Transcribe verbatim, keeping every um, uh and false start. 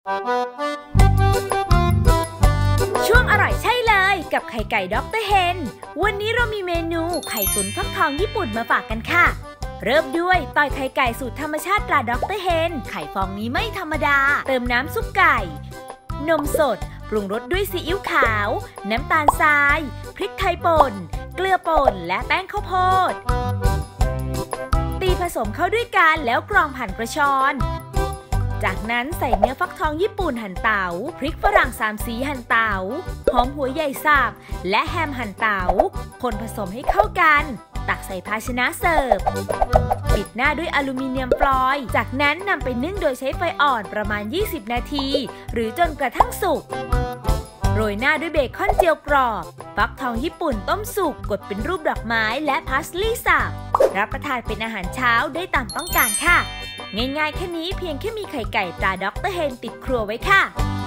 ช่วงอร่อยใช่เลยกับไข่ไก่ด็อกเตอร์เฮนวันนี้เรามีเมนูไข่ตุ๋นฟักทองญี่ปุ่นมาฝากกันค่ะเริ่มด้วยตอยไข่ไก่สูตรธรรมชาติตราด็อกเตอร์เฮนไข่ฟองนี้ไม่ธรรมดาเติมน้ำซุปไก่นมสดปรุงรสด้วยซีอิ๊วขาวน้ำตาลทรายพริกไทยป่นเกลือป่นและแป้งข้าวโพดตีผสมเข้าด้วยกันแล้วกรองผ่านกระชอนจากนั้นใส่เนื้อฟักทองญี่ปุ่นหั่นเต๋าพริกฝรั่งสามสีหั่นเต๋าหอมหัวใหญ่สับและแฮมหั่นเต๋าคนผสมให้เข้ากันตักใส่ภาชนะเสิร์ฟปิดหน้าด้วยอลูมิเนียมฟลอยล์จากนั้นนำไปนึ่งโดยใช้ไฟอ่อนประมาณยี่สิบนาทีหรือจนกระทั่งสุกโรยหน้าด้วยเบคอนเจียวกรอบฟักทองญี่ปุ่นต้มสุกกดเป็นรูปดอกไม้และพาสลีย์สับรับประทานเป็นอาหารเช้าได้ตามต้องการค่ะง่ายๆแค่นี้เพียงแค่มีไข่ไก่ตราด็อกเตอร์เฮนติดครัวไว้ค่ะ